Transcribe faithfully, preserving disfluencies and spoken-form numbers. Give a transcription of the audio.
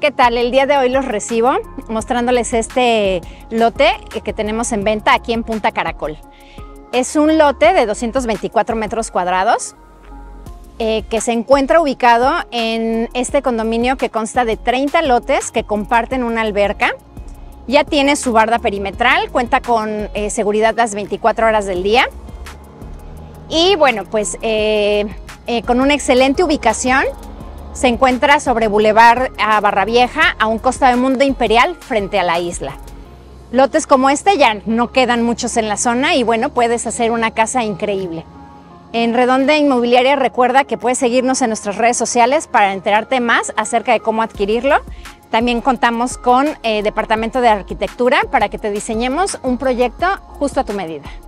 ¿qué tal? El día de hoy los recibo mostrándoles este lote que tenemos en venta aquí en Punta Caracol. Es un lote de doscientos veinticuatro metros cuadrados eh, que se encuentra ubicado en este condominio que consta de treinta lotes que comparten una alberca. Ya tiene su barda perimetral, cuenta con eh, seguridad las veinticuatro horas del día y bueno, pues eh, eh, con una excelente ubicación. Se encuentra sobre Boulevard a Barravieja, a un costado de Mundo Imperial, frente a la isla. Lotes como este ya no quedan muchos en la zona y bueno, puedes hacer una casa increíble. En Redonda Inmobiliaria recuerda que puedes seguirnos en nuestras redes sociales para enterarte más acerca de cómo adquirirlo. También contamos con eh, departamento de arquitectura para que te diseñemos un proyecto justo a tu medida.